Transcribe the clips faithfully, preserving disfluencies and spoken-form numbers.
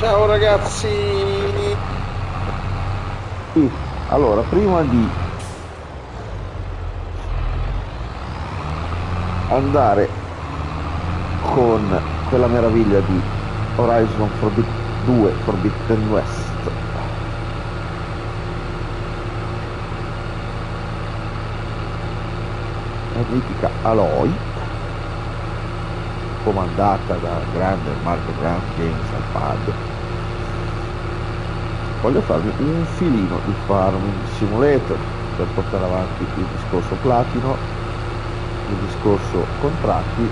Ciao ragazzi! Sì, allora, prima di andare con quella meraviglia di Horizon Forbid- due Forbidden West e mitica Aloy, comandata dal grande Marco Grant Games al pad, voglio farmi un filino di Farming Simulator per portare avanti il discorso platino, il discorso contratti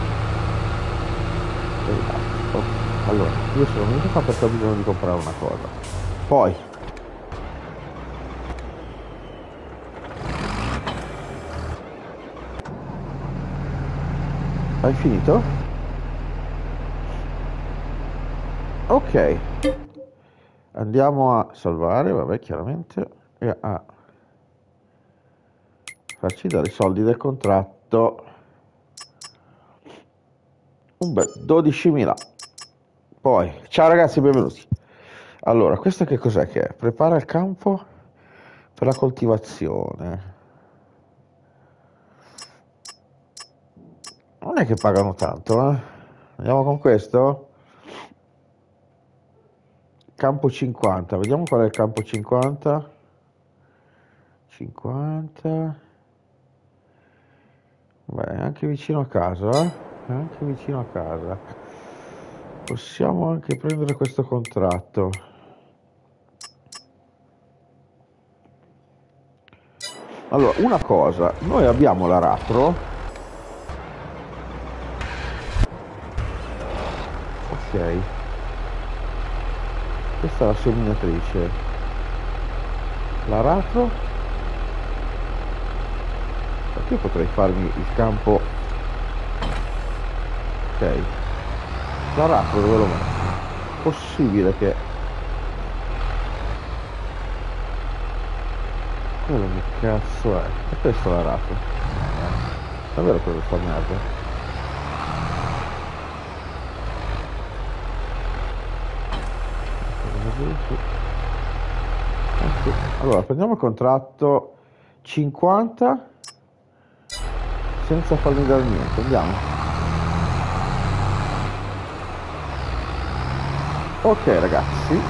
e il altro. Ok, allora, io sono venuto qua perché ho bisogno di comprare una cosa. Poi, hai finito? Ok, andiamo a salvare, vabbè, chiaramente, e a farci dare i soldi del contratto. Un bel dodicimila. Poi, ciao ragazzi, benvenuti. Allora, questo che cos'è che è? Prepara il campo per la coltivazione. Non è che pagano tanto, eh? Andiamo con questo? Campo cinquanta, vediamo qual è il campo cinquanta. cinquanta. Beh, è anche vicino a casa, eh? È anche vicino a casa. Possiamo anche prendere questo contratto. Allora, una cosa, noi abbiamo l'aratro. Ok. Questa è la seminatrice. L'aratro. Perché io potrei farmi il campo. Ok. L'aratro dove lo metto? Possibile che. Quello che cazzo è? E questo è l'aratro. Eh, davvero cosa sta merda? Allora, prendiamo il contratto cinquanta senza farmi dare niente, andiamo. Ok ragazzi,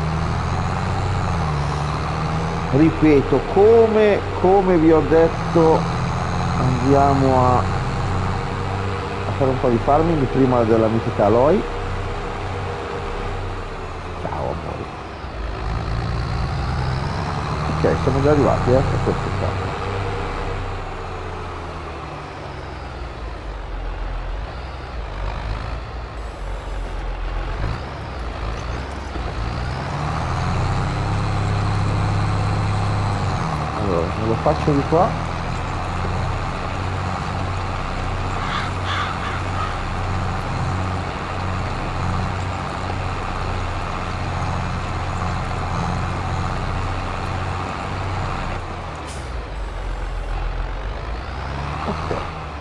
ripeto, come, come vi ho detto, andiamo a, a fare un po' di farming prima della mitica Aloy. Ciao amore. Ok, siamo già arrivati, eh, a questo campo. Allora, me lo faccio di qua. Ok.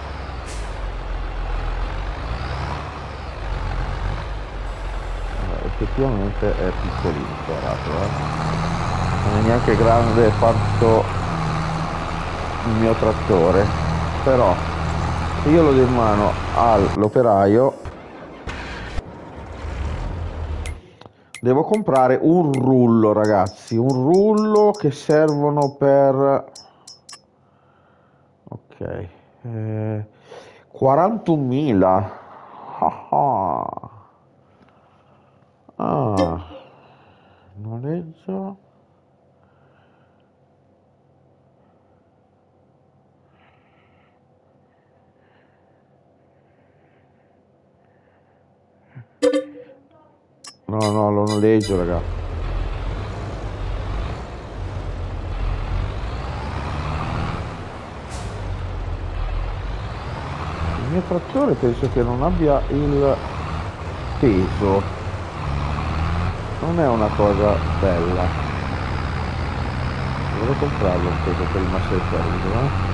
Allora, effettivamente è piccolino quadrato, eh. Non è neanche grande quanto il mio trattore, però se io lo do in mano all'operaio devo comprare un rullo, ragazzi, un rullo che servono per ok, eh, quarantunomila. Ah, ah. Ah, noleggio. No, no, lo noleggio, raga. Il mio trattore penso che non abbia il peso. Non è una cosa bella. Dovrei comprarlo un peso per il master service, eh?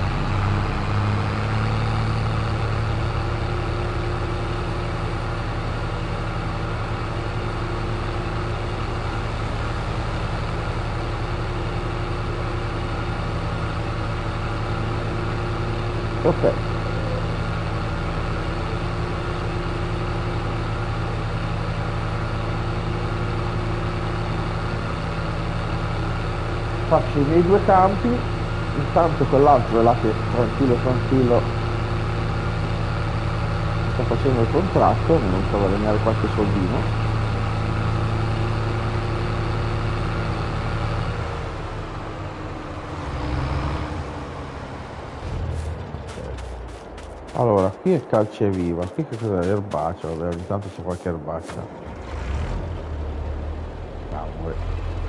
Ok. Faccio i miei due campi, intanto quell'altro è là che tranquillo tranquillo sta facendo il contratto, mi non fa guadagnare qualche soldino. Allora, qui è calce viva, qui che cos'è? Erbacea, vabbè, ogni tanto c'è qualche erbacea. Cavolo.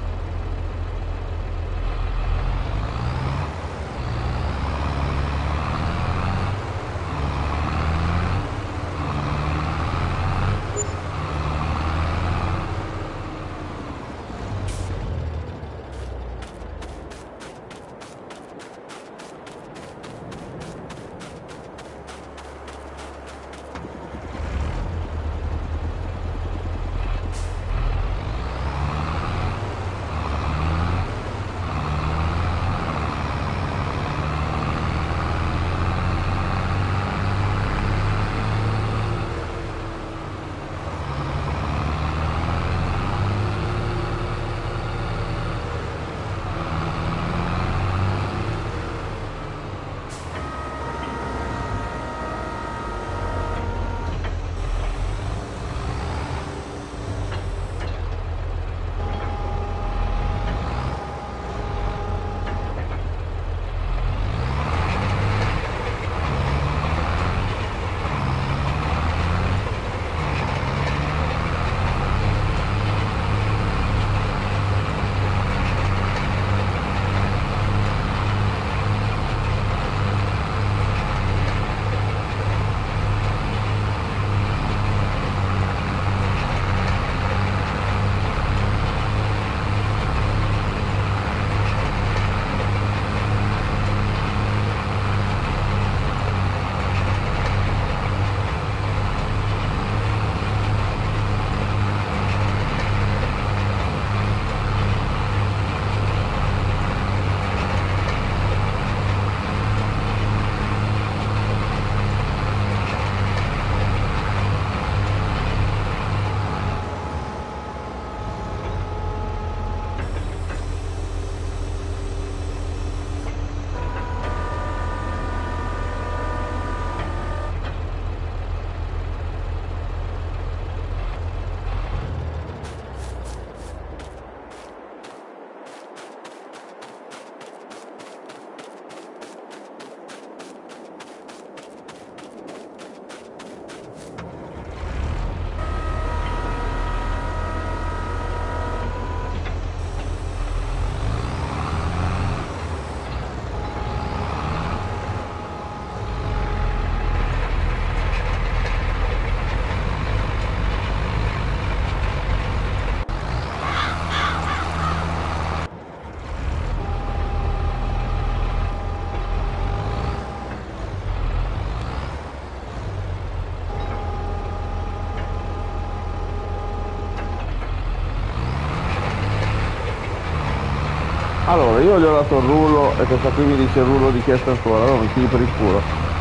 Allora, io gli ho dato il rullo e questa qui mi dice il rullo richiesto ancora, allora mi tiri per il culo.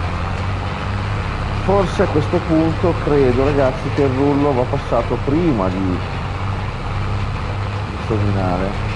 Forse a questo punto credo, ragazzi, che il rullo va passato prima di, di seminare.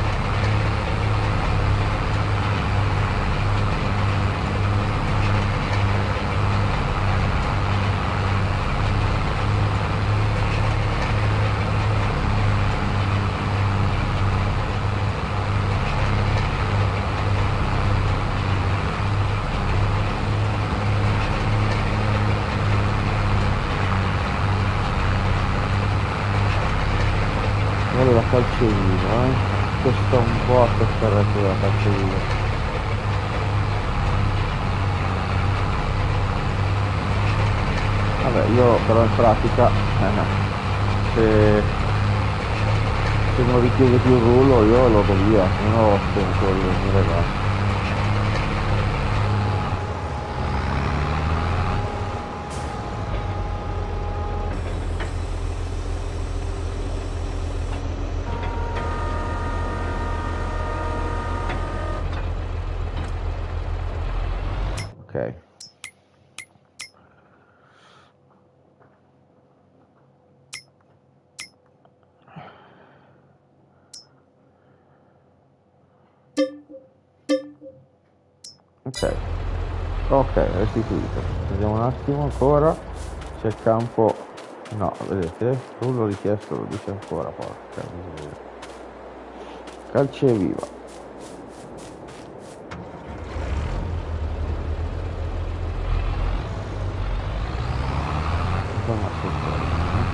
La calcevina, eh? Costa un po' a questa rete della calcevina. Vabbè, io però in pratica eh, se, se non richiede più il rullo io lo do via, non ho tempo di venire là. Ok. Ok, ok, restituito. Vediamo un attimo ancora. C'è il campo. No, vedete? Rullo richiesto lo dice ancora, porca miseria. Calcio e viva. Cosa mi ascolta?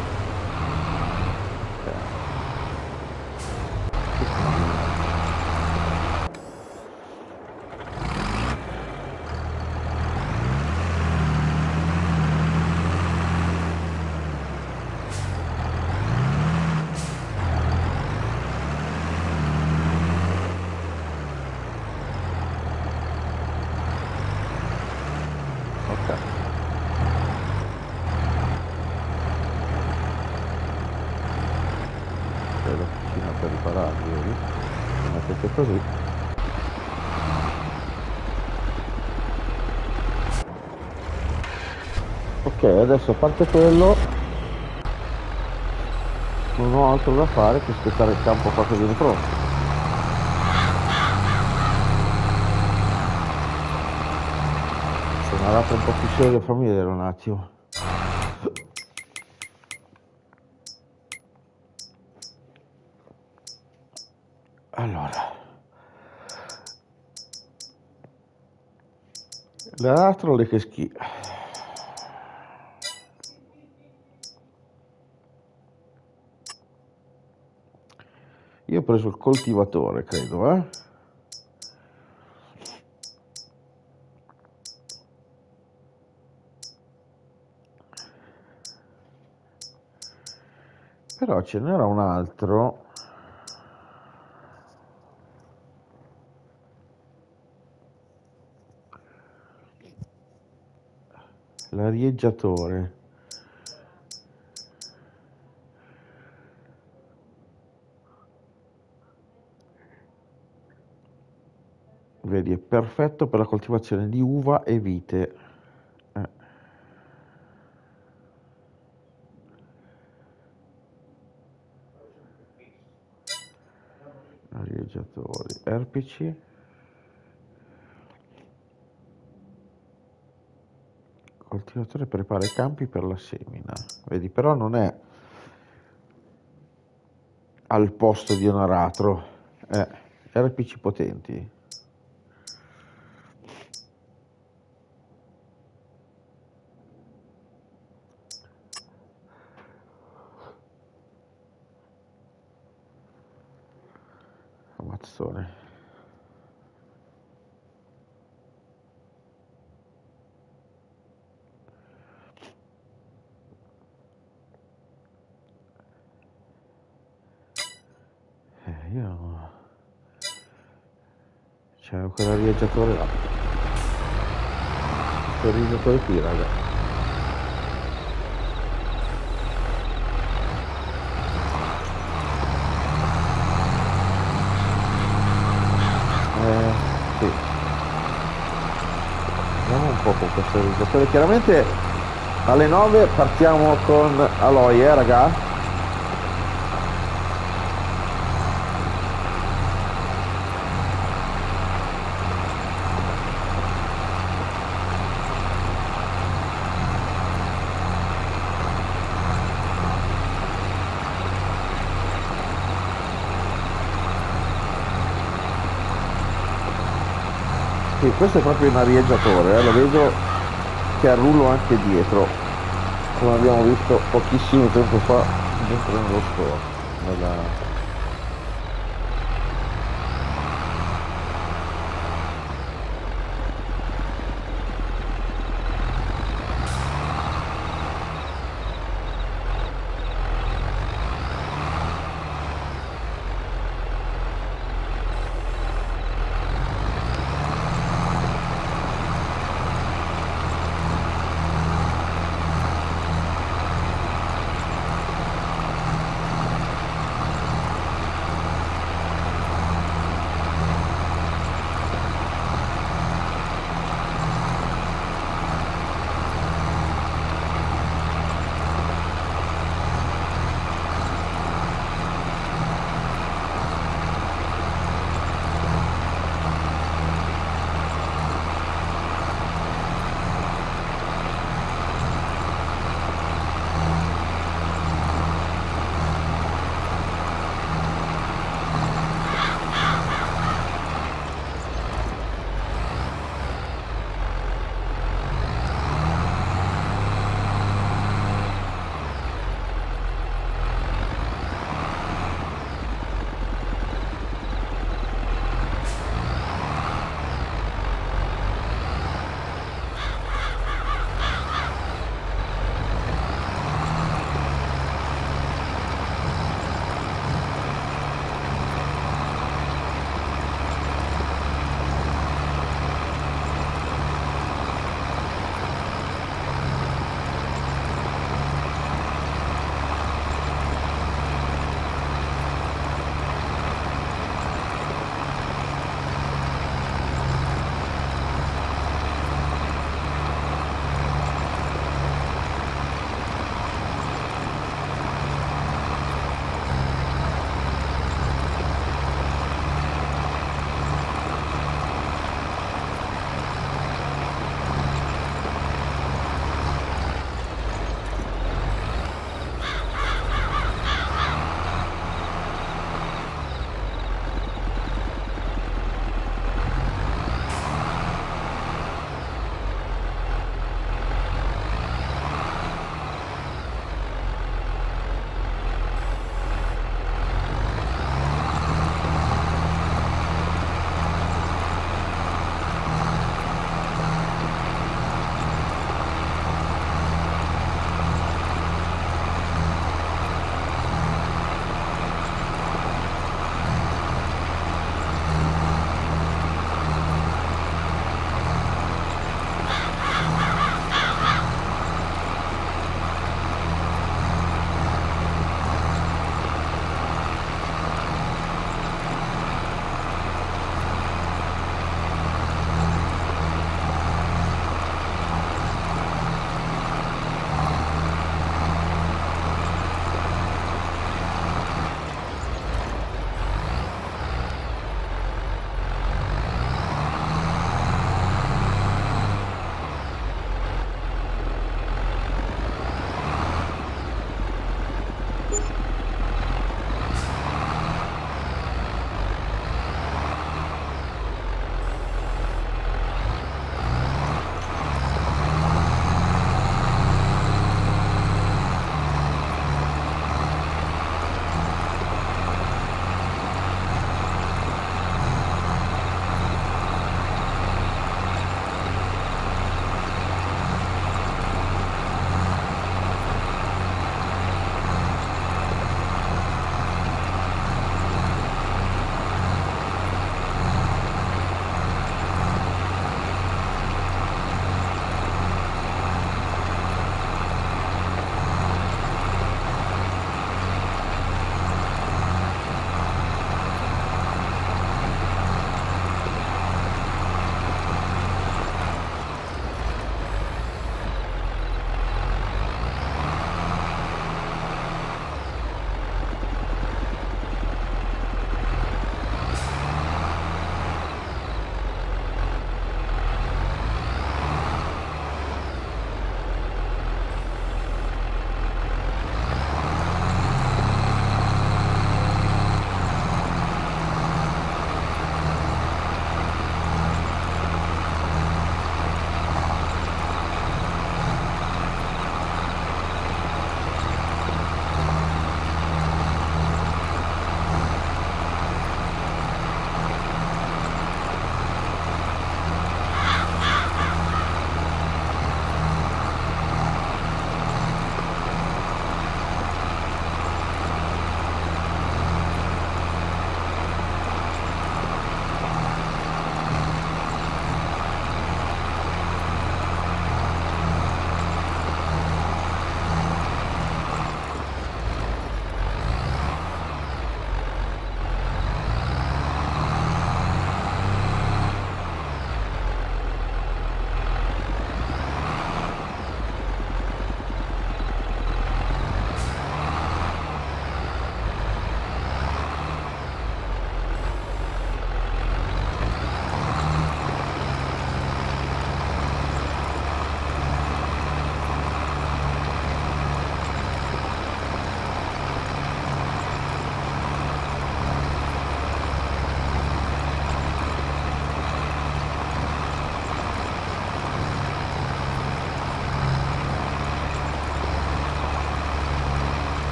Per ripararli, vedi? Lo mettete così. Ok, adesso a parte quello non ho altro da fare che aspettare il campo qua che viene pronto. Se una rata un po' più seria, fammi vedere un attimo. Allora, l'aratro le che schifo. Io ho preso il coltivatore, credo, eh? Però ce n'era un altro. L'arieggiatore. Vedi, è perfetto per la coltivazione di uva e vite. Eh. Arieggiatori, erpici. Coltivatore prepara i campi per la semina. Vedi, però non è al posto di un aratro. Eh, erpici potenti. Amazzone. Eh, io... C'è quell'arieggiatore là. Questo arieggiatore qui, raga. Eh, sì. Vediamo un po' con questo arieggiatore. Chiaramente alle nove partiamo con Aloy, eh, raga? Sì, questo è proprio un arieggiatore, eh, lo vedo che ha il rullo anche dietro, come abbiamo visto pochissimo tempo fa dentro nello store. Nella...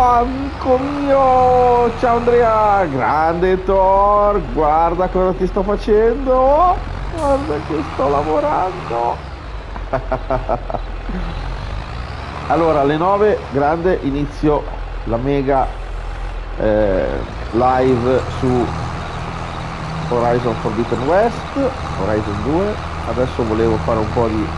amico mio! Ciao Andrea! Grande Thor! Guarda cosa ti sto facendo! Guarda che sto lavorando! Allora, alle nove, grande, inizio la mega eh, live su Horizon Forbidden West, Horizon due. Adesso volevo fare un po' di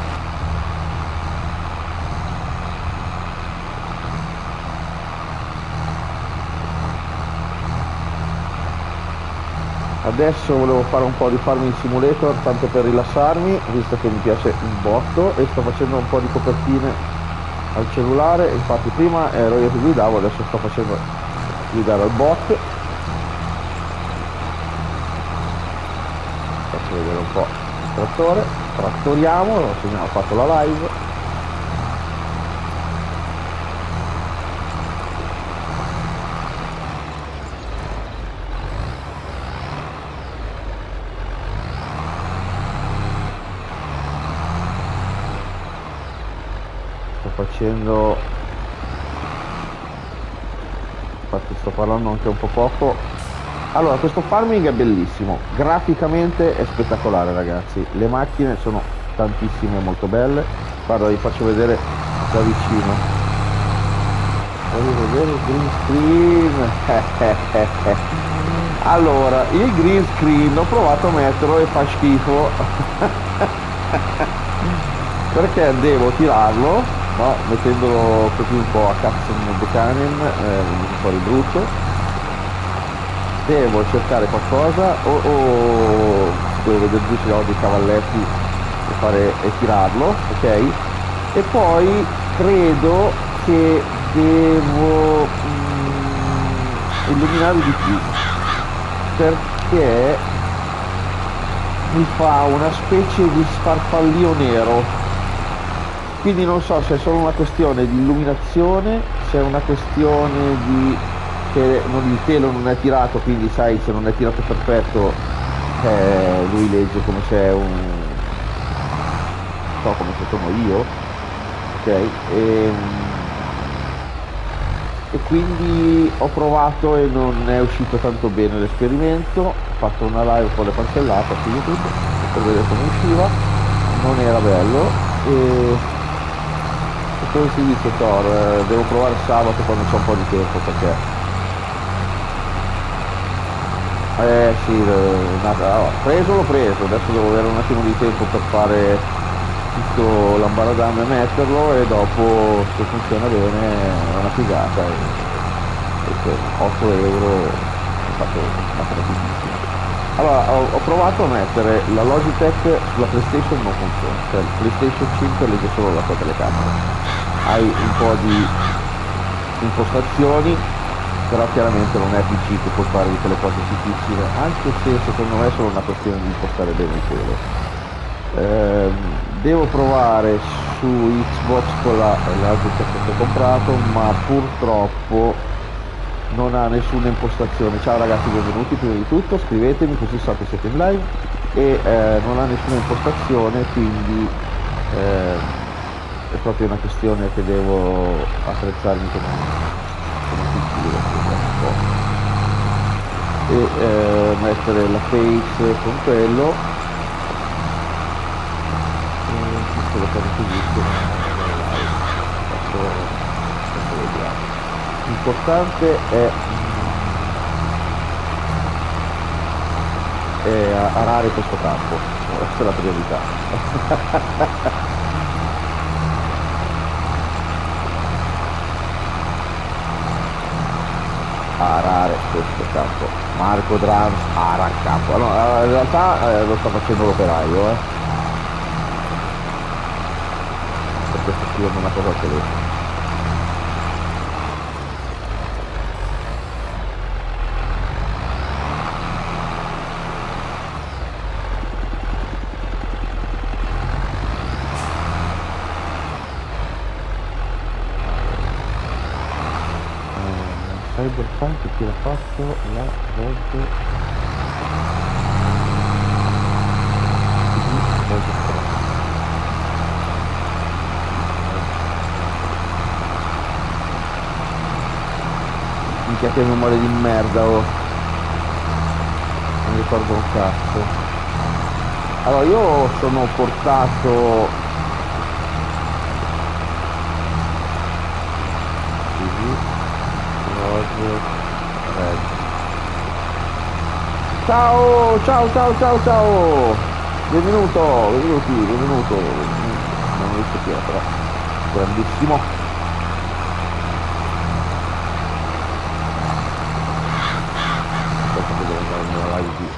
Adesso volevo fare un po' di Farming Simulator, tanto per rilassarmi, visto che mi piace un botto, e sto facendo un po' di copertine al cellulare. Infatti prima ero io che guidavo, adesso sto facendo guidare al bot. Faccio vedere un po' il trattore, trattoriamo, l'ho segnato, ho fatto la live. Facendo infatti sto parlando anche un po' poco. Allora, questo farming è bellissimo, graficamente è spettacolare, ragazzi, le macchine sono tantissime, molto belle. Guarda, vi faccio vedere da vicino, voglio vedere il green screen. Allora, il green screen ho provato a metterlo e fa schifo perché devo tirarlo, no? Mettendolo così un po' a cazzo nel Buchanan, eh, un po' di brutto. Devo cercare qualcosa o, o devo vedere giù se ho dei cavalletti e, fare, e tirarlo, ok? E poi credo che devo mm, illuminare di più, perché mi fa una specie di sfarfallio nero. Quindi non so se è solo una questione di illuminazione, se è una questione di che non, il telo non è tirato, quindi sai, se non è tirato perfetto eh, lui legge come se è un so come se sono io, ok? E, e quindi ho provato e non è uscito tanto bene l'esperimento. Ho fatto una live con le cancellate su YouTube per vedere come usciva, non era bello. E come si dice Thor, eh, devo provare sabato quando c'è un po' di tempo, perché eh sì, allora, preso l'ho preso, adesso devo avere un attimo di tempo per fare tutto l'ambaradam e metterlo, e dopo se funziona bene è una figata, e, e otto euro ho fatto una tantissimo. Allora, ho, ho provato a mettere la Logitech sulla PlayStation, non funziona, cioè il PlayStation cinque legge solo la tua telecamera. Hai un po' di impostazioni, però chiaramente non è P C che puoi fare tutte le cose difficili, anche se secondo me è solo una questione di impostare bene il telo. Eh, devo provare su Xbox con la Logitech che ho comprato, ma purtroppo non ha nessuna impostazione. Ciao ragazzi, benvenuti. Prima di tutto scrivetemi così so che siete in live. E eh, non ha nessuna impostazione, quindi eh, è proprio una questione che devo attrezzarmi come un e eh, mettere la face con quello, e tutte le cose così che adesso, adesso vediamo. L'importante è, è arare questo campo, questa è la priorità. Arare questo campo. Marco Drums ara il campo. Allora, in realtà eh, lo sta facendo l'operaio, eh. Perché sto scrivendo una cosa al telefono. Cyberpunk chi l'ha fatto la Red Minchia che memoria di merda, oh. Non mi ricordo un cazzo. Allora io sono portato ciao ciao ciao ciao ciao, benvenuto, benvenuti, benvenuto, non ho visto chi è però, grandissimo. Aspetta che devo andare nella live di...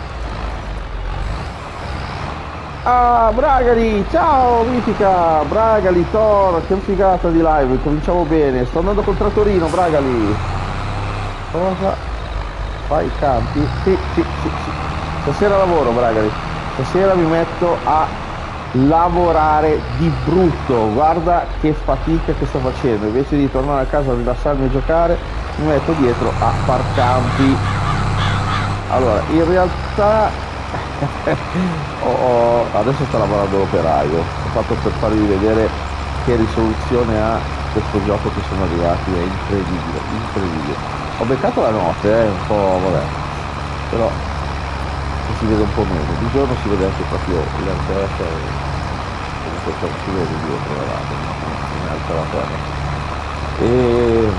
Ah, Bragali, ciao mitica, Bragali, Thor, che figata di live, cominciamo bene, sto andando col trattorino, Bragali. Cosa? Fai i campi? Sì, sì, sì, sì. Stasera lavoro, Bragali, stasera mi metto a lavorare di brutto, guarda che fatica che sto facendo, invece di tornare a casa a rilassarmi e giocare, mi metto dietro a far campi. Allora, in realtà... oh, oh, adesso sta lavorando l'operaio, ho fatto per farvi vedere che risoluzione ha questo gioco che sono arrivati, è incredibile, incredibile. Ho beccato la notte, eh, un po' vabbè, però si vede un po' meno, di giorno si vede anche proprio l'alterata e comunque non si vede dietro la lato, non è alta la terra. E...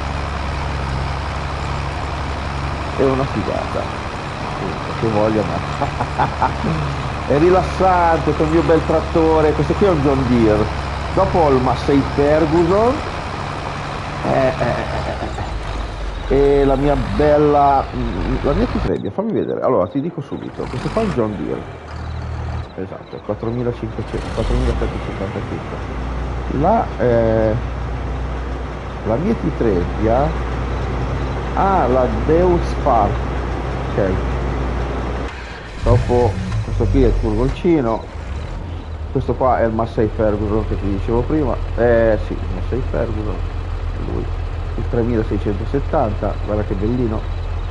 è una figata. Che voglia, ma è rilassante con il mio bel trattore. Questo qui è un John Deere, dopo ho il Massey Ferguson eh, eh, eh, e la mia bella la mia T tre, fammi vedere. Allora ti dico subito, questo qua è un John Deere, esatto, quattromilacinquecento quattromilasettecentocinquantacinque. la, eh, la mia T tre ha la Deus Spark, ok. Dopo questo qui è il furgoncino, questo qua è il Massey Ferguson che ti dicevo prima, eh sì, il Massey Ferguson, lui, il tremilaseicentosettanta, guarda che bellino.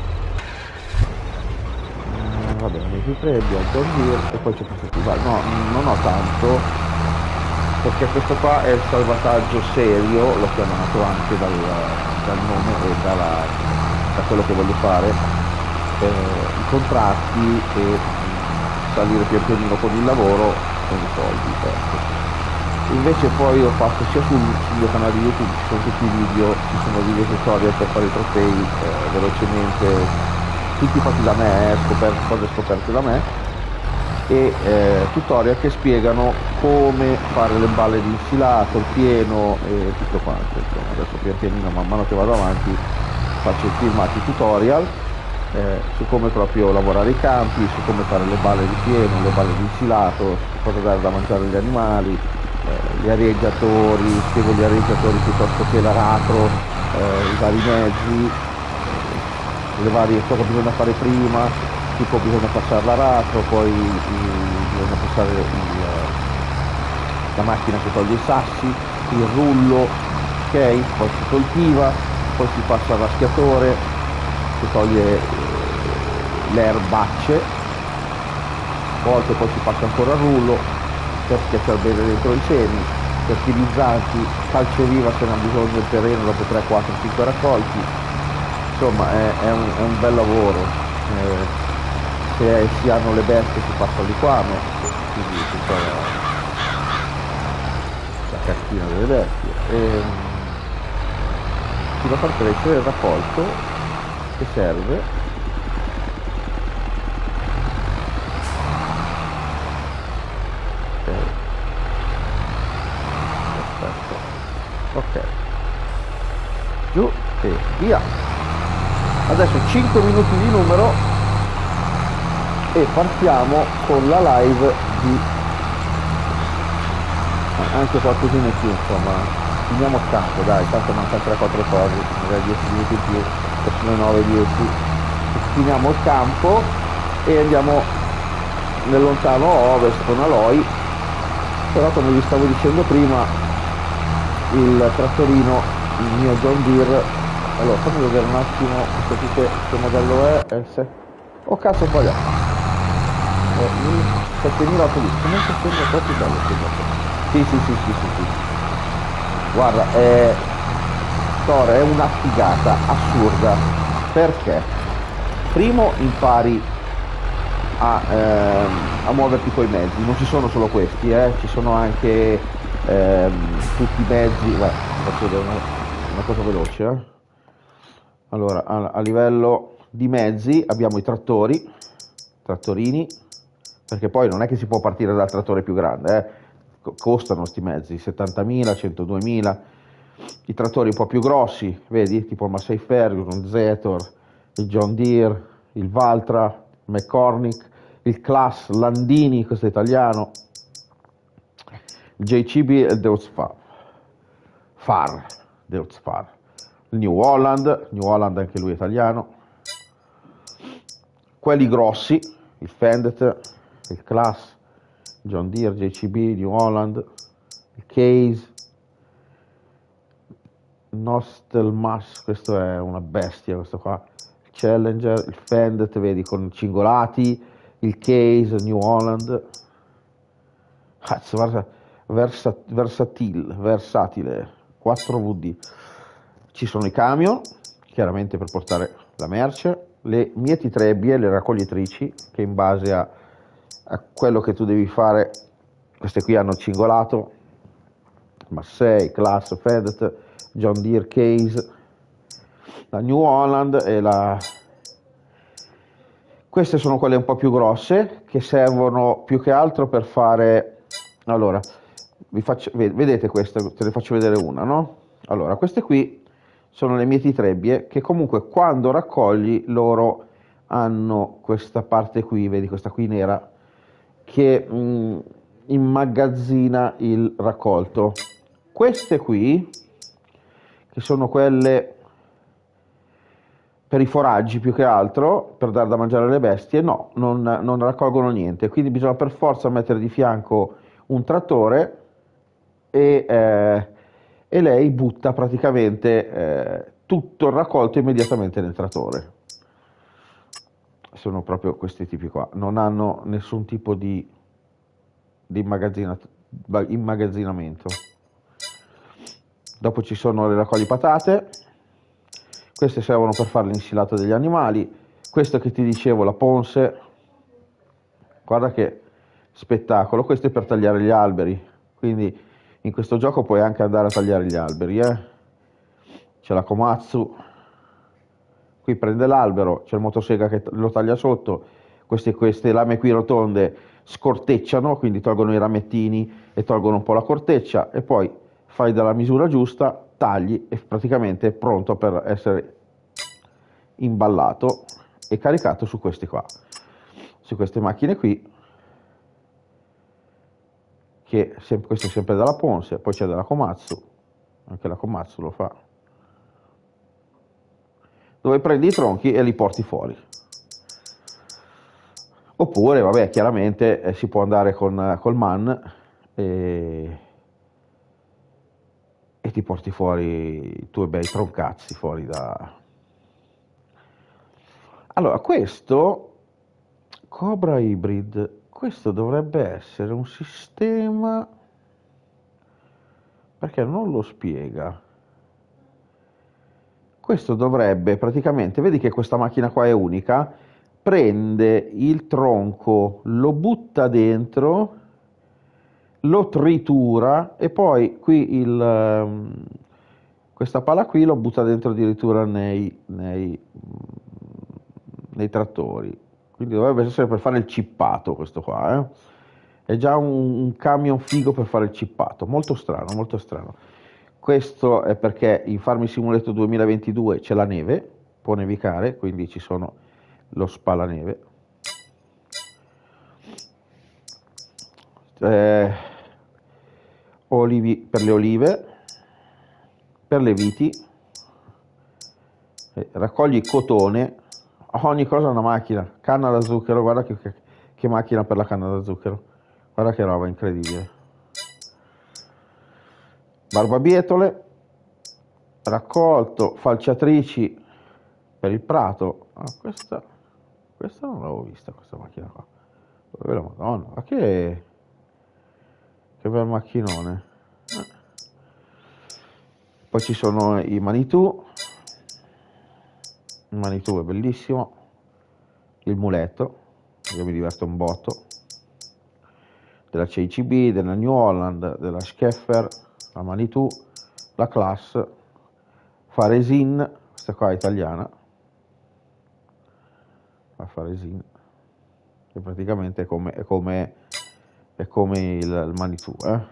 Eh, va bene, il T tre, abbiamo John Deere e poi c'è questo qui, no, non ho tanto, perché questo qua è il salvataggio serio, l'ho chiamato anche dal, dal nome e dalla, da quello che voglio fare. Eh, i contratti e mh, salire pian pianino con il lavoro con i soldi, ecco. Invece poi ho fatto sia sul, sul mio canale YouTube, ci sono tutti i video, ci sono video tutorial per fare i trofei eh, velocemente, tutti fatti da me, eh, scoperte, cose scoperte da me, e eh, tutorial che spiegano come fare le balle di insilato, il pieno e tutto quanto. Insomma, adesso pian pianino, man mano che vado avanti, faccio i filmati tutorial Eh, su come proprio lavorare i campi, su come fare le balle di pieno, le balle di insilato, su cosa dare da mangiare agli animali, eh, gli areggiatori, spiego gli areggiatori piuttosto che l'aratro, eh, i vari mezzi, eh, le varie cosa bisogna fare prima, tipo bisogna passare l'aratro, poi i, bisogna passare il, la macchina che toglie i sassi, il rullo, ok, poi si coltiva, poi si passa al raschiatore che toglie eh, le erbacce, a volte poi si passa ancora al rullo per schiacciare bene dentro i semi, fertilizzanti, calceriva se ne ha bisogno del terreno dopo tre, quattro, cinque raccolti. Insomma è, è, un, è un bel lavoro, eh, se si hanno le bestie si passa al liquame, quindi tutta la, la castina delle bestie, e, si va a far crescere il raccolto che serve ok, perfetto, ok, giù e via. Adesso cinque minuti di numero e partiamo con la live di anche qualcosina in più, insomma finiamo il campo, dai, tanto mancano tre quattro cose, magari dieci minuti in più, sono nove dieci, finiamo il campo e andiamo nel lontano ovest con Aloy. Però come vi stavo dicendo prima, il trattorino, il mio John Deere, allora fammi vedere un attimo questo che, che modello è, è il se... oh cazzo ho sbagliato, è il settemilaottocento, comunque sembra proprio bello questo. Sì sì sì sì sì sì, guarda, è Thor è una figata assurda, perché primo impari a, ehm, a muoverti coi mezzi, non ci sono solo questi, eh, ci sono anche ehm, tutti i mezzi. Beh, faccio vedere una, una cosa veloce, eh. Allora, a, a livello di mezzi abbiamo i trattori, trattorini, perché poi non è che si può partire dal trattore più grande, eh. Co- costano sti mezzi, settantamila, centoduemila. I trattori un po' più grossi, vedi, tipo il Massey Ferguson, il Zetor, il John Deere, il Valtra, il McCormick, il Class, Landini, questo è italiano, il J C B e il Deutz Fahr, Fahr, Deutz Fahr, il New Holland, New Holland anche lui italiano, quelli grossi, il Fendt, il Class, John Deere, J C B, New Holland, il Case, Nostelmas, questo è una bestia, questo qua, il Challenger, il Fendt, vedi, con cingolati, il Case, New Holland, cazzo, versa, versa, versatil, versatile, quattro V D. Ci sono i camion, chiaramente per portare la merce, le mietitrebbie, le raccoglitrici, che in base a, a quello che tu devi fare, queste qui hanno cingolato, Massey, Class, Fendt, John Deere, Case, la New Holland e la... Queste sono quelle un po' più grosse, che servono più che altro per fare... Allora, vi faccio... vedete queste, te ne faccio vedere una, no? Allora, queste qui sono le mietitrebbie che comunque quando raccogli loro hanno questa parte qui, vedi questa qui nera, che mh, immagazzina il raccolto. Queste qui, che sono quelle per i foraggi più che altro, per dare da mangiare alle bestie, no, non, non raccolgono niente, quindi bisogna per forza mettere di fianco un trattore e, eh, e lei butta praticamente eh, tutto il raccolto immediatamente nel trattore. Sono proprio questi tipi qua, non hanno nessun tipo di, di immagazzina- immagazzinamento. Dopo ci sono le raccogli patate, queste servono per fare l'insilato degli animali. Questo che ti dicevo, la ponse, guarda che spettacolo, questo è per tagliare gli alberi, quindi in questo gioco puoi anche andare a tagliare gli alberi, eh? C'è la Komatsu, qui prende l'albero, c'è il motosega che lo taglia sotto, queste, queste lame qui rotonde scortecciano, quindi tolgono i ramettini e tolgono un po' la corteccia, e poi fai dalla misura giusta, tagli e praticamente è pronto per essere imballato e caricato su questi qua, su queste macchine qui, che sempre, questo è sempre dalla Ponce, poi c'è della Komatsu, anche la Komatsu lo fa, dove prendi i tronchi e li porti fuori. Oppure, vabbè, chiaramente eh, si può andare con col man e, e ti porti fuori i tuoi bei troncazzi fuori da... Allora, questo Cobra Hybrid, questo dovrebbe essere un sistema, perché non lo spiega. Questo dovrebbe praticamente, vedi che questa macchina qua è unica, prende il tronco, lo butta dentro, lo tritura e poi qui il, ehm, questa pala qui lo butta dentro addirittura nei, nei, nei trattori. Quindi dovrebbe essere per fare il cippato questo qua, eh? È già un, un camion figo per fare il cippato, molto strano, molto strano. Questo è perché in Farming Simulator duemilaventidue c'è la neve, può nevicare, quindi ci sono lo spalaneve. Eh, olivi per le olive, per le viti, eh, raccogli cotone, ogni cosa è una macchina, canna da zucchero, guarda che, che, che macchina per la canna da zucchero, guarda che roba incredibile. Barbabietole, raccolto, falciatrici per il prato. Ah, questa, questa non l'avevo vista, questa macchina qua. Oh, la Madonna, ma che, che bel macchinone. Poi ci sono i Manitou, il Manitou è bellissimo, il muletto, io mi diverto un botto, della C I C B, della New Holland, della Scheffer, la Manitou, la Class, Faresin, questa qua è italiana, la Faresin, che praticamente è come, è come, è come il, il Manitou, eh?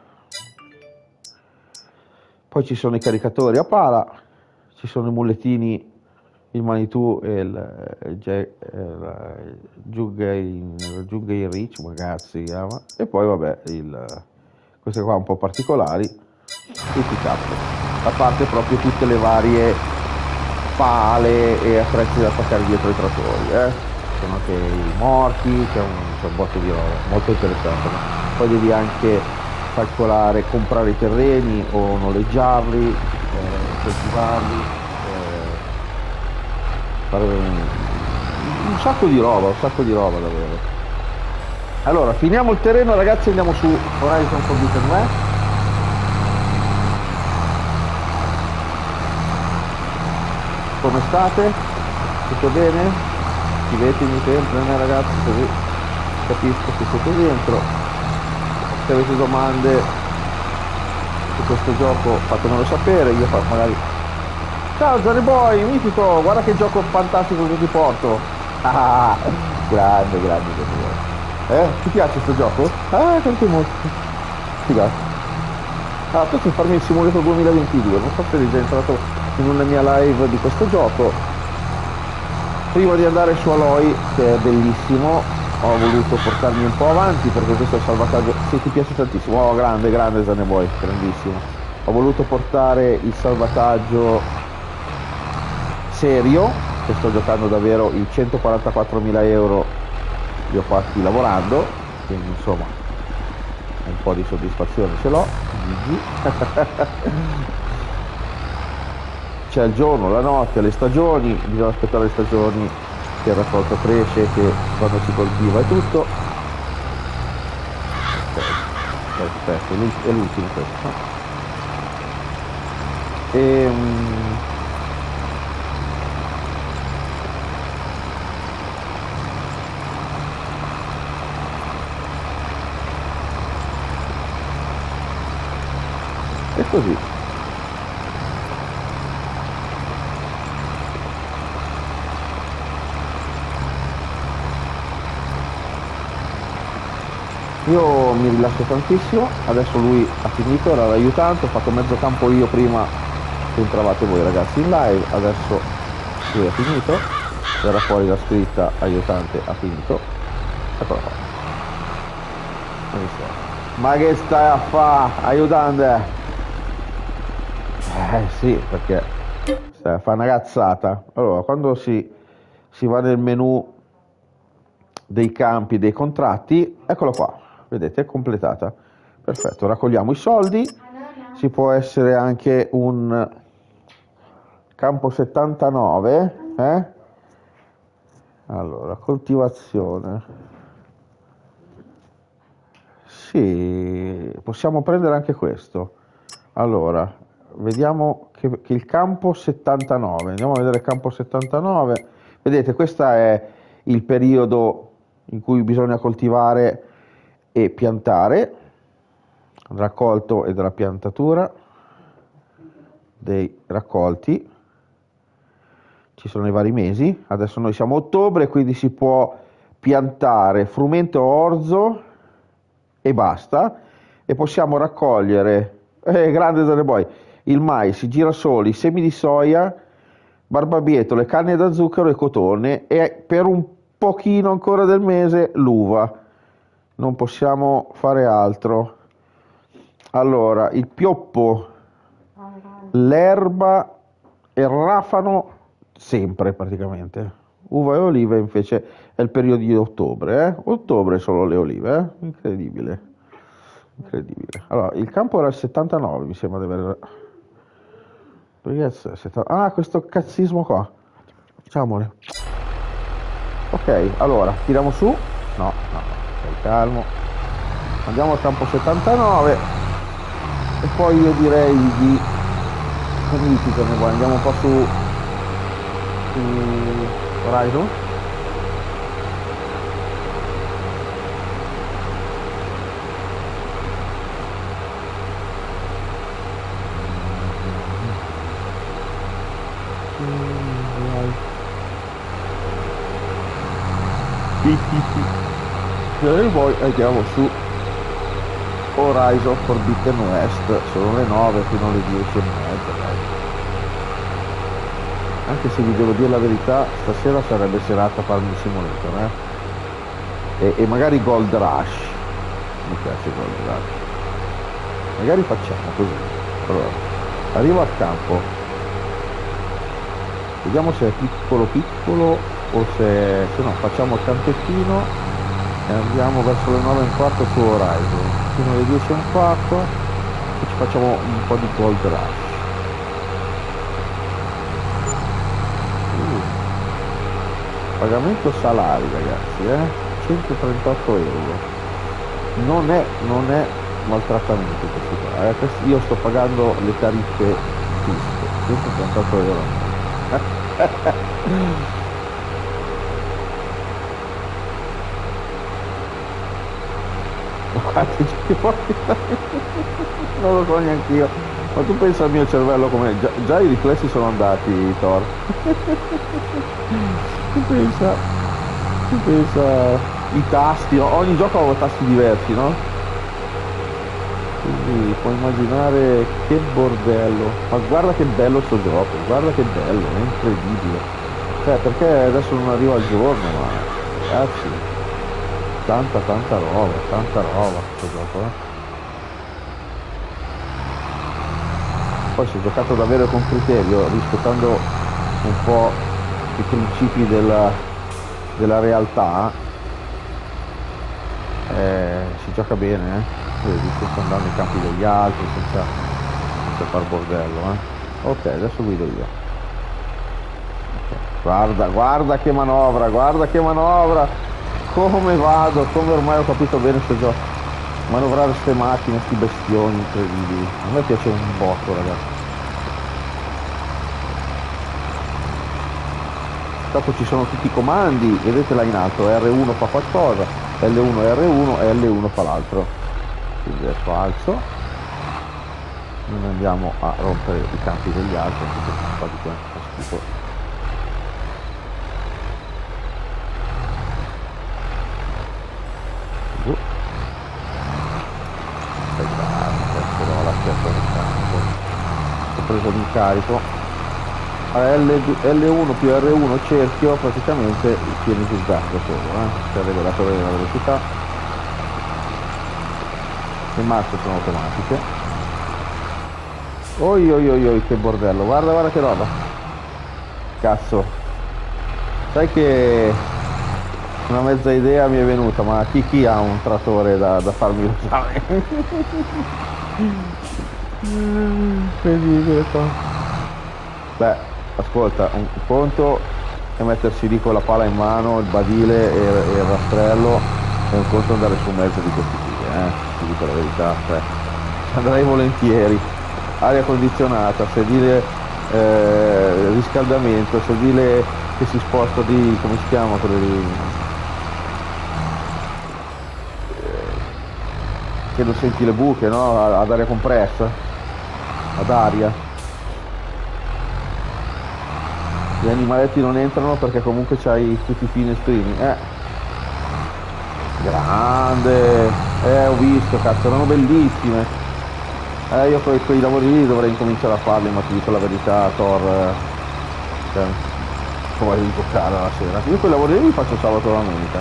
Poi ci sono i caricatori a pala, ci sono i mulettini, il Manitou e il, il, il Jugay Rich, ragazzi, si chiama. E poi vabbè, il, queste qua un po' particolari, il pick-up, a parte proprio tutte le varie pale e attrezzi da attaccare dietro i trattori, eh? Sono anche i morchi, c'è un, c'è un botto di roba, molto interessante. Poi devi anche calcolare, comprare i terreni o noleggiarli, eh, coltivarli, eh, fare un, un sacco di roba, un sacco di roba davvero. Allora, finiamo il terreno ragazzi, andiamo su Horizon Forbidden West. Come state? Tutto bene? Scrivetemi sempre, né, ragazzi, così capisco che siete dentro. Se avete domande su questo gioco fatemelo sapere, io faccio magari... Ciao Johnny Boy, mitico, guarda che gioco fantastico che ti porto. Ah, grande, grande Johnny Boy. Eh, ti piace questo gioco? Ah, anche molto. Figata. Ah, tu sei farmi il Simulator duemilaventidue, non so se eri già entrato in una mia live di questo gioco. Prima di andare su Aloy, che è bellissimo, ho voluto portarmi un po' avanti perché questo è il salvataggio, sì, ti piace tantissimo, oh grande, grande Zane Boy, grandissimo. Ho voluto portare il salvataggio serio, che sto giocando davvero, i centoquarantaquattromila euro li ho fatti lavorando, quindi insomma un po' di soddisfazione ce l'ho. C'è il giorno, la notte, le stagioni, bisogna aspettare le stagioni che il raccolto cresce, che quando si coltiva e tutto. Ok, aspetta, è l'ultimo questo. E, um... e così. Io mi rilascio tantissimo, adesso lui ha finito, era l'aiutante, ho fatto mezzo campo io prima che entravate voi ragazzi in live, adesso lui ha finito, era fuori la scritta aiutante ha finito, eccola qua. Ma che stai a fa, aiutante? Eh sì, perché stai a fa una cazzata. Allora, quando si, si va nel menu dei campi, dei contratti, eccolo qua. Vedete, è completata. Perfetto, raccogliamo i soldi. Ci può essere anche un campo settantanove, eh? Allora, coltivazione. Sì, possiamo prendere anche questo. Allora, vediamo che, che il campo settantanove. Andiamo a vedere il campo settantanove. Vedete, questo è il periodo in cui bisogna coltivare e piantare, raccolto e della piantatura dei raccolti, ci sono i vari mesi, adesso noi siamo a ottobre, quindi si può piantare frumento orzo e basta, e possiamo raccogliere, eh, grande Zane Boy, il mais, i girasoli, i semi di soia, barbabietole, canne da zucchero e cotone, e per un pochino ancora del mese l'uva. Non possiamo fare altro. Allora, il pioppo, l'erba e il rafano sempre praticamente. Uva e olive invece è il periodo di ottobre, eh? Ottobre solo le olive, eh? Incredibile. Incredibile. Allora, il campo era il settantanove, mi sembra di aver... Ah, questo cazzismo qua. Facciamole. Ok, allora, tiriamo su. No, no. Calmo, andiamo al campo settantanove e poi io direi di Cosa dici che ne vuoi? Andiamo un po' su, su Horizon? Sì, sì, sì. Se vuoi andiamo su Horizon Forbidden West, sono le nove fino alle dieci e mezza, dai. Anche se vi devo dire la verità, stasera sarebbe serata Farming Simulator, eh? E, e magari Gold Rush, mi piace Gold Rush. Magari facciamo così. Allora, arrivo al campo, vediamo se è piccolo piccolo o se, se no facciamo il campettino e andiamo verso le nove e un quarto su Horizon fino alle dieci e un quarto e ci facciamo un po' di Gold Rush. uh. Pagamento salari, ragazzi, eh? centotrentotto euro. Non è, non è maltrattamento questo qua, eh? Questo- io sto pagando le tariffe giuste, centotrentotto euro. Quanti ci porti? Non lo so neanche io. Ma tu pensa al mio cervello come già, già i riflessi sono andati, Thor. Tu pensa, tu pensa i tasti, no? Ogni gioco ha tasti diversi, no? Quindi puoi immaginare che bordello. Ma guarda che bello sto gioco, guarda che bello, è incredibile. Cioè, perché adesso non arriva al giorno, ma ragazzi, tanta tanta roba, tanta roba questo gioco, eh. Poi si è giocato davvero con criterio, rispettando un po' i principi della, della realtà, eh, si gioca bene, eh. Vedi, senza andare nei campi degli altri, senza, senza far bordello, eh. Ok, adesso guido io. Ok. Guarda, guarda che manovra, guarda che manovra! Come vado, come ormai ho capito bene questo gioco. Manovrare queste macchine, questi bestioni incredibili. A me piace un botto, ragazzi. Dopo ci sono tutti i comandi, vedete là in alto, R uno fa qualcosa, L uno R uno e L uno fa l'altro. Quindi adesso alzo, non andiamo a rompere i campi degli altri, perché un po' di qua fa schifo. Giù. Dai, però la schiaccia del campo. Ho preso l'incarico. L uno più R uno cerchio praticamente tieni sul gas da solo, eh? C'è il regolatore della velocità, le marce sono automatiche. Oi oi oi oi che bordello, guarda guarda che roba, cazzo, sai che una mezza idea mi è venuta, ma chi, chi ha un trattore da, da farmi usare? Incredibile. Beh, ascolta, un conto è mettersi lì con la pala in mano, il badile e, e il rastrello, e un conto andare su un mezzo di questi tipi, eh? Ti dico la verità, cioè, andrei volentieri. Aria condizionata, sedile, eh, riscaldamento, sedile che si sposta di, come si chiama quello lì? Eh, che lo senti le buche, no? Ad aria compressa, ad aria. Gli animaletti non entrano perché comunque c'hai tutti i finestrini, eh. Grande, eh, ho visto, cazzo, erano bellissime. Eh, io quei, quei lavori lì dovrei incominciare a farli, ma ti dico la verità, Thor, eh, cioè, come di giocare la sera. Io quei lavori lì li faccio sabato e domenica.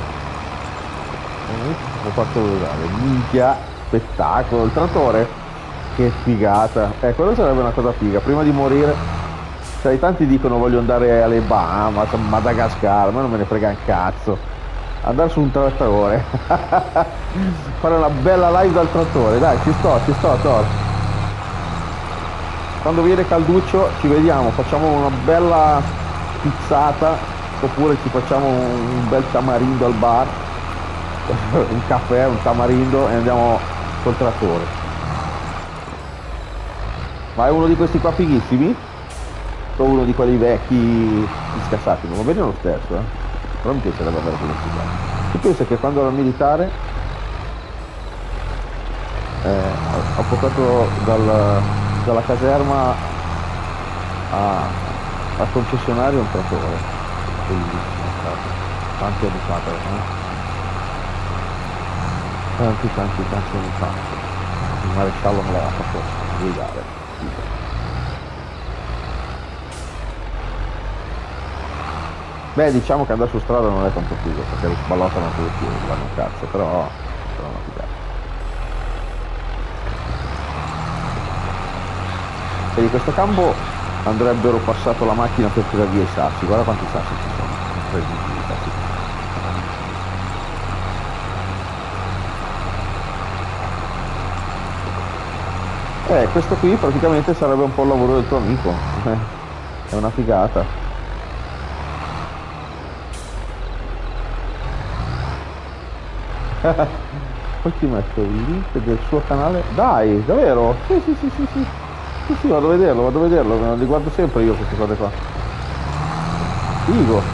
Lo faccio usare, minchia, spettacolo, il trattore, che figata. Eh, quello sarebbe una cosa figa, prima di morire. Sai, tanti dicono voglio andare alle Bahamas, a Madagascar, ma non me ne frega un cazzo. Andare su un trattore. Fare una bella live dal trattore, dai, ci sto, ci sto, Thor. Quando viene calduccio ci vediamo, facciamo una bella pizzata, oppure ci facciamo un bel tamarindo al bar, un caffè, un tamarindo e andiamo col trattore. Ma è uno di questi qua fighissimi? O uno di quelli vecchi scassati? Non va bene lo stesso, eh? Però mi piacerebbe avere quello qua. Tu pensi che quando ero militare eh, ho portato dal, dalla caserma a, al concessionario un trattore, bellissimo, tanti anni fa, eh? tanti tanti tanti anni fa, il maresciallo me l'aveva fatto guidare. Beh, diciamo che andare su strada non è tanto figo, perché li sballottano tutti, vanno un cazzo, però, però una figata. E di questo campo andrebbero passato la macchina per tirare via i sassi, guarda quanti sassi ci sono, incredibili i sassi. Eh, questo qui praticamente sarebbe un po' il lavoro del tuo amico, è una figata. Poi ti metto il link del suo canale. Dai, davvero? Sì, sì, sì, sì, sì. Sì, sì, vado a vederlo, vado a vederlo, li guardo sempre io queste cose qua. Figo.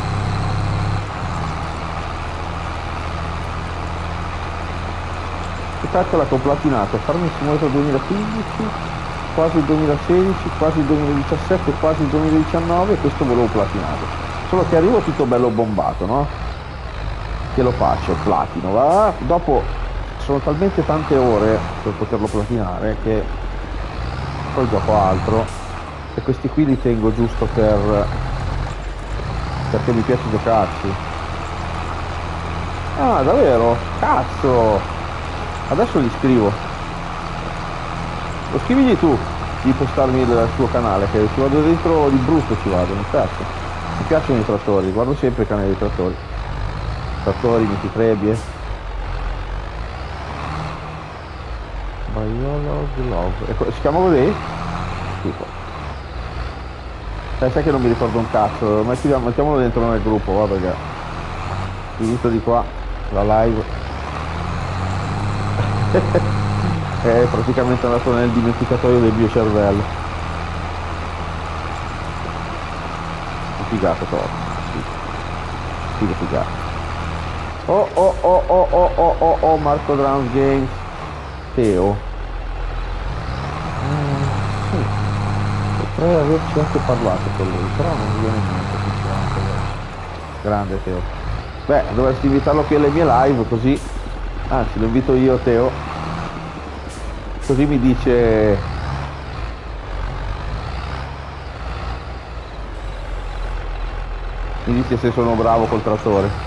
Che calcola che ho platinato Farming Simulator duemilaquindici, quasi il duemilasedici, quasi il duemiladiciassette, quasi il duemiladiciannove, e questo volevo platinato. Solo che arrivo tutto bello bombato, no? Che lo faccio, platino, va? Dopo sono talmente tante ore per poterlo platinare che poi gioco altro, e questi qui li tengo giusto per perché mi piace giocarci. Ah, davvero? Cazzo! Adesso gli scrivo. Lo scrivigli tu di postarmi il suo canale, che ci vado dentro di brutto, ci vado, mi piace. Mi piacciono i trattori, guardo sempre i canali dei trattori. Trattori, mititrebbie. Biolog Love. Si chiama così? Tipo. Eh, sai che non mi ricordo un cazzo, mettiamo, mettiamolo dentro nel gruppo, va, perché finito di qua la live è praticamente andato nel dimenticatoio del mio cervello. Figata top. Figa figata. Oh oh oh oh oh oh oh oh Marco Drums Games. Teo. Mm, sì. Potrei averci anche parlato con lui, però non mi viene in mente sinceramente. Grande Teo. Beh, dovresti invitarlo qui alle mie live, così. Anzi, lo invito io, Teo. Così mi dice. Mi dice se sono bravo col trattore.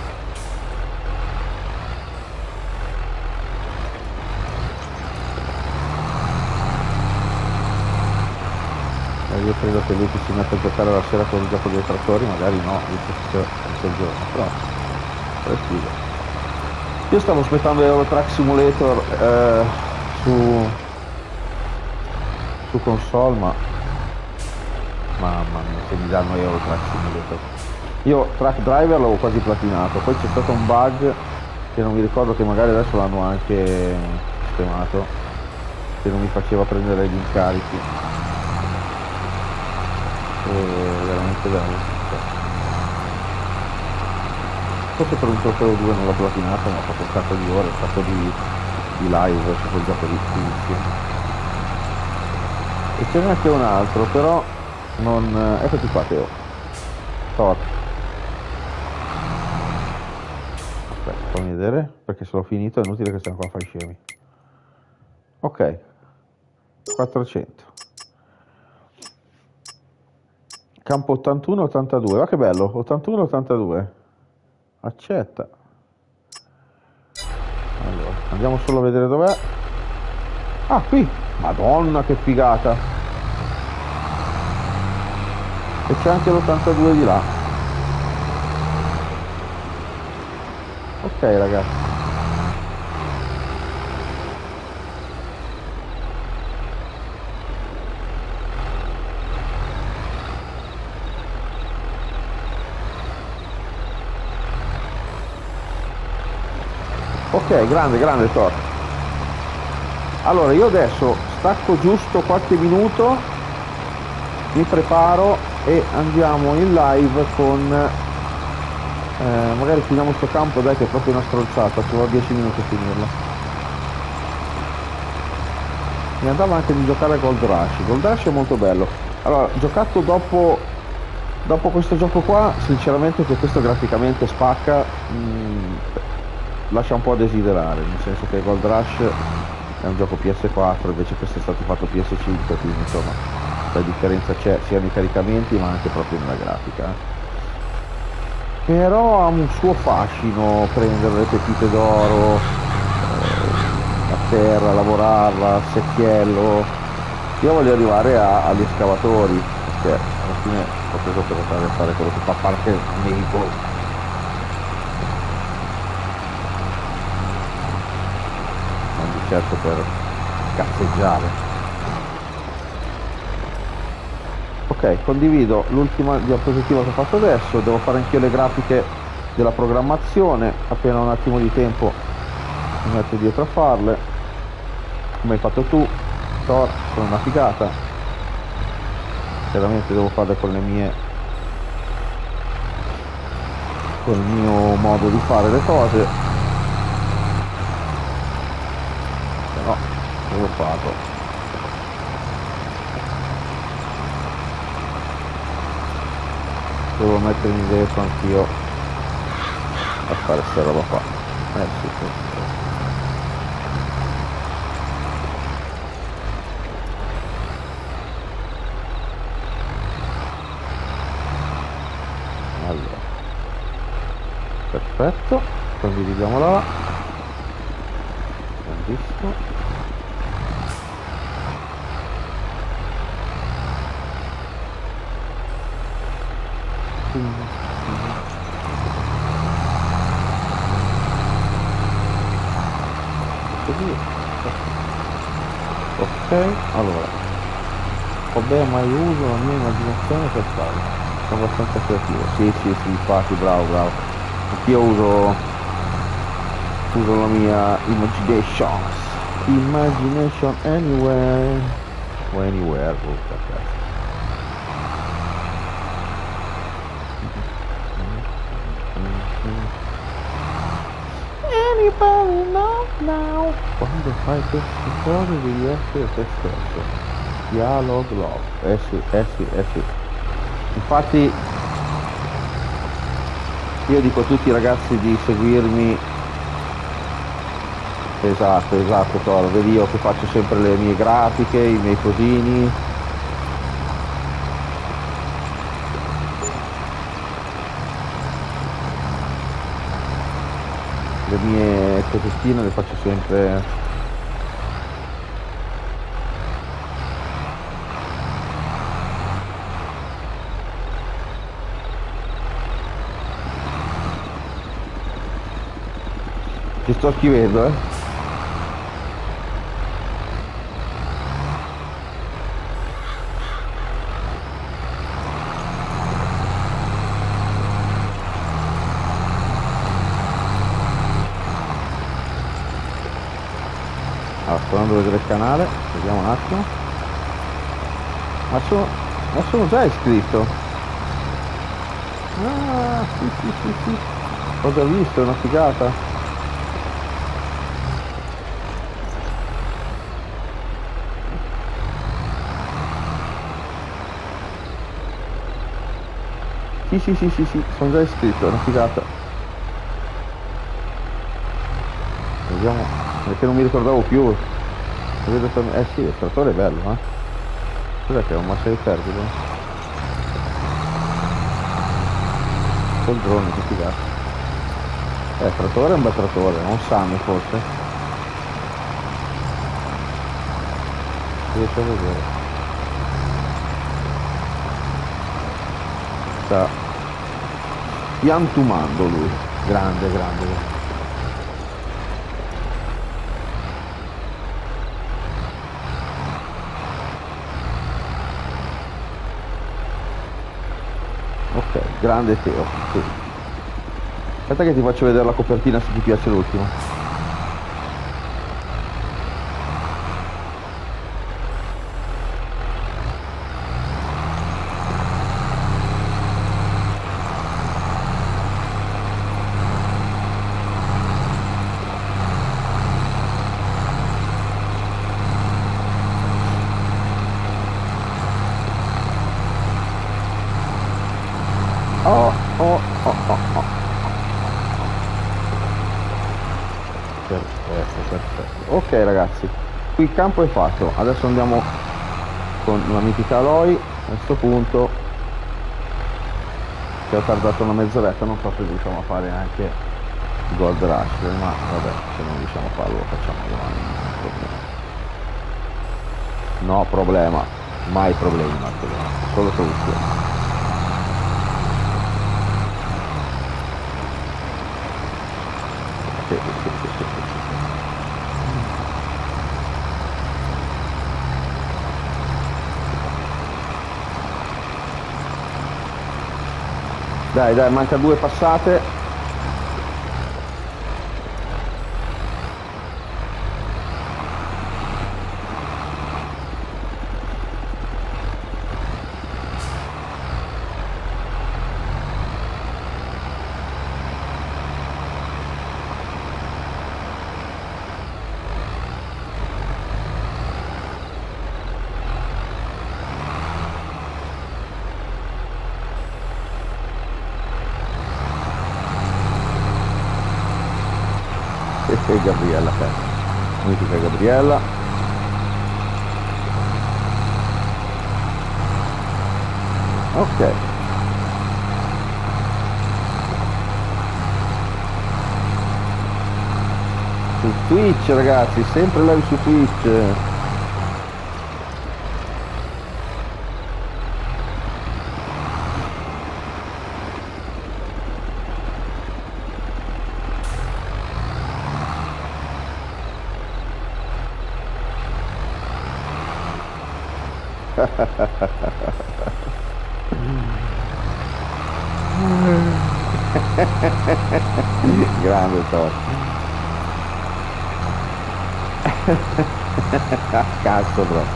Io credo che lui che si mette a giocare la sera con il gioco dei trattori, magari no, tutto il giorno, però è figo. Io stavo aspettando Euro Truck Simulator eh, su su console, ma mamma mia, se mi danno Euro Truck Simulator. Io Truck Driver l'avevo quasi platinato, poi c'è stato un bug che non mi ricordo, che magari adesso l'hanno anche sistemato, che non mi faceva prendere gli incarichi. È veramente bello. Forse per un trofeo due non l'ho platinato, ma ho fatto un sacco di ore, un sacco di, di live su quel gioco di Twitch. E ce n'è anche un altro, però non. Eccoti qua, Teo. Thor. Aspetta, fammi vedere, perché se l'ho finito è inutile che stiamo qua a fare scemi. Ok. quattrocento. Campo ottantuno ottantadue, ma che bello, ottantuno ottantadue. Accetta. Allora, andiamo solo a vedere dov'è. Ah, qui. Madonna, che figata. E c'è anche l'ottantadue di là. Ok, ragazzi. Ok, grande, grande Thor. Allora, io adesso stacco giusto qualche minuto, mi preparo e andiamo in live con eh, magari finiamo sto campo, dai, che è proprio una stronzata, ci vuole dieci minuti a finirla. Mi andava anche di giocare a Gold Rush. Gold Rush è molto bello. Allora, giocato dopo dopo questo gioco qua, sinceramente, che questo graficamente spacca, mh, lascia un po' a desiderare, nel senso che Gold Rush è un gioco P S quattro, invece questo è stato fatto P S cinque, quindi insomma la differenza c'è sia nei caricamenti ma anche proprio nella grafica. Però ha un suo fascino prendere le pepite d'oro, eh, a terra, lavorarla, il secchiello. Io voglio arrivare a, agli escavatori, perché alla fine ho preso per andare a fare quello che fa parte medico. Non di certo per cazzeggiare. Ok, condivido l'ultima diapositiva che ho fatto adesso, devo fare anch'io le grafiche della programmazione, appena ho un attimo di tempo mi metto dietro a farle, come hai fatto tu, Thor, sono una figata, chiaramente devo farle con le mie, con il mio modo di fare le cose, però devo farlo. Devo mettermi dentro anch'io a fare sta roba qua. Eh sì, sì, sì. Allora, perfetto, condividiamo là. Bellissimo. Così. Ok, allora vabbè, mai uso la mia immaginazione per farlo, sono abbastanza creativo. Sì, sì, sì, infatti, bravo, bravo. Anch'io uso uso la mia imagination. Imagination anywhere. O anywhere, oh, cazzo. Anybody know now? Quando fai queste cose devi essere te stesso. Dialog log. Eh sì, eh sì, eh sì. Infatti io dico a tutti i ragazzi di seguirmi. Esatto, esatto, Toro, vedi io che faccio sempre le mie grafiche, i miei cosini. Le mie cosettine le faccio sempre. Ti sto scrivendo, eh? Allora, sto andando a vedere il canale, vediamo un attimo. Ma sono, ma sono già iscritto. Ah, sì, sì, sì, sì. Ho già visto, è una figata. Sì, sì, sì, sì, sì, sono già iscritto, è una figata. Vediamo, perché non mi ricordavo più. Eh sì, il trattore è bello, eh. Cos'è che è un massa di perdite? Col drone, che figata. Eh, il trattore è un bel trattore, è un Sami forse. Riesco a vedere. Sta piantumando lui. Grande, grande, grande. Ok, grande Teo. Sì. Aspetta che ti faccio vedere la copertina se ti piace l'ultimo. Oh, oh, oh, oh, oh. Perfetto, perfetto. Ok ragazzi, qui il campo è fatto. Adesso andiamo con la mitica Aloy. A questo punto, che ho tardato una mezz'oretta, non so se riusciamo a fare anche il Gold Rush, ma vabbè, se non riusciamo a farlo lo facciamo domani, non è problema. No problema, mai problemi, Marco, solo soluzioni. Sì, sì, sì, sì, sì, sì. Dai, dai, manca due passate. E sei Gabriella, mitica Gabriella. Ok. Su Twitch ragazzi, sempre live su Twitch. Grande Thor. Cazzo bro.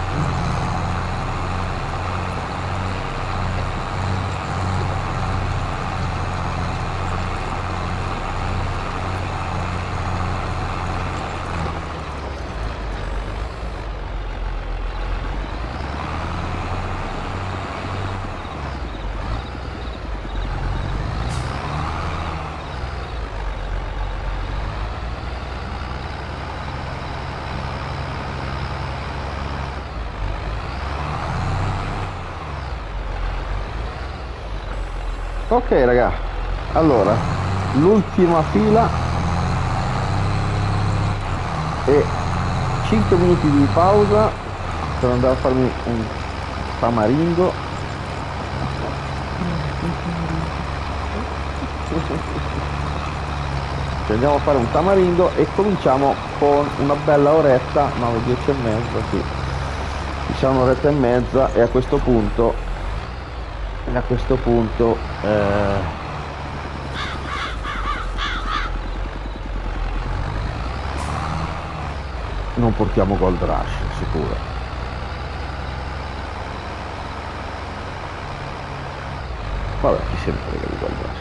Ok raga, allora l'ultima fila e cinque minuti di pausa per andare a farmi un tamarindo. Ci andiamo a fare un tamarindo e cominciamo con una bella oretta, no, dieci e mezza, sì, diciamo un'oretta e mezza e a questo punto e a questo punto eh, non portiamo Gold Rush sicuro. Vabbè, chi se ne frega di Gold Rush.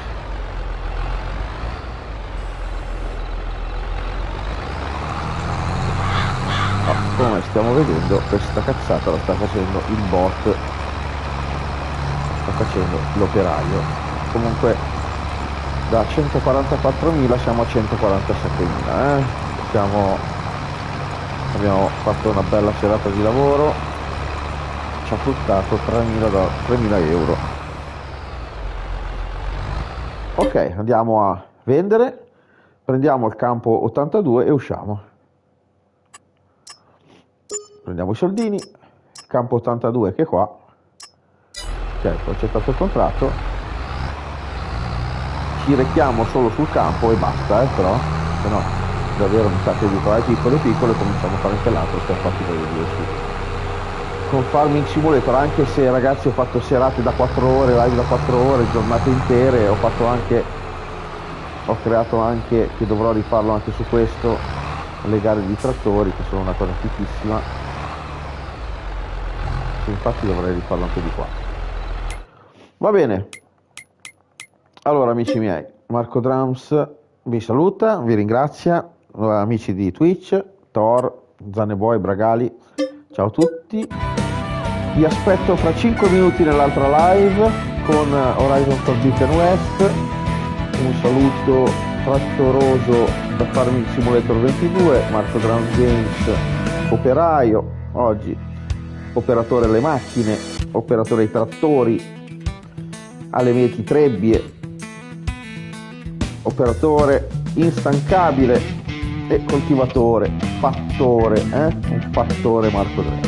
Oh, come stiamo vedendo, questa cazzata la sta facendo il bot, sta facendo l'operaio. Comunque da centoquarantaquattromila siamo a centoquarantasettemila, eh? Siamo, abbiamo fatto una bella serata di lavoro, ci ha fruttato tremila euro. Ok, andiamo a vendere, prendiamo il campo ottantadue e usciamo. Prendiamo i soldini, campo ottantadue che è qua. Certo, ho accettato il contratto. Ci rechiamo solo sul campo e basta, eh, però, se no davvero mi sa che di trovare piccole piccole cominciamo a fare anche l'altro, stiamo fatti per le due su. Con Farming Simulator, anche se ragazzi ho fatto serate da quattro ore, live da quattro ore, giornate intere, ho fatto anche, ho creato anche, che dovrò rifarlo anche su questo, le gare di trattori, che sono una cosa fichissima. Sì, infatti dovrei rifarlo anche di qua. Va bene. Allora amici miei, Marco Drums vi saluta, vi ringrazia, amici di Twitch, Thor, Zaneboy, Bragali, ciao a tutti, vi aspetto fra cinque minuti nell'altra live con Horizon Forbidden West. Un saluto trattoroso da Farming Simulator ventidue, Marco Drums Games, operaio, oggi operatore alle macchine, operatore ai trattori, alle meti trebbie, operatore instancabile e coltivatore, fattore, eh? un fattore Marco Drums.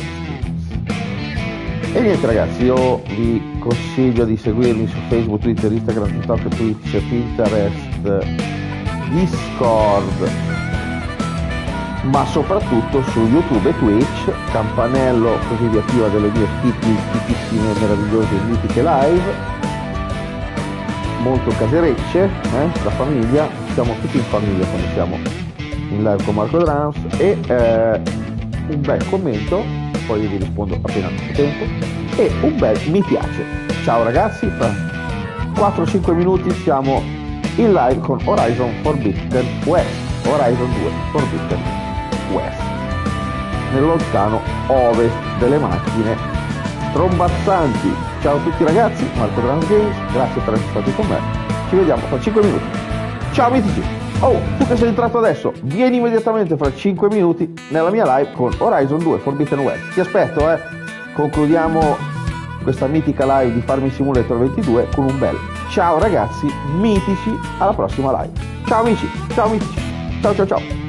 E niente ragazzi, io vi consiglio di seguirmi su Facebook, Twitter, Instagram, TikTok, Twitch, Pinterest, Discord, ma soprattutto su YouTube e Twitch, campanello così vi attiva delle mie fichissime, meravigliose e mitiche live, molto caserecce, eh? La famiglia, siamo tutti in famiglia quando siamo in live con Marco Drums, e eh, un bel commento, poi io vi rispondo appena ho tempo, e un bel mi piace. Ciao ragazzi, fra quattro cinque minuti siamo in live con Horizon Forbidden West, Horizon due Forbidden West, nel lontano ovest delle macchine trombazzanti. Ciao a tutti ragazzi, Marco Drums Games, grazie per essere stati con me, ci vediamo fra cinque minuti. Ciao mitici! Oh, tu che sei entrato adesso, vieni immediatamente fra cinque minuti nella mia live con Horizon due Forbidden West. Ti aspetto, eh! Concludiamo questa mitica live di Farming Simulator ventidue con un bel ciao ragazzi, mitici, alla prossima live. Ciao amici, ciao mitici, ciao ciao ciao!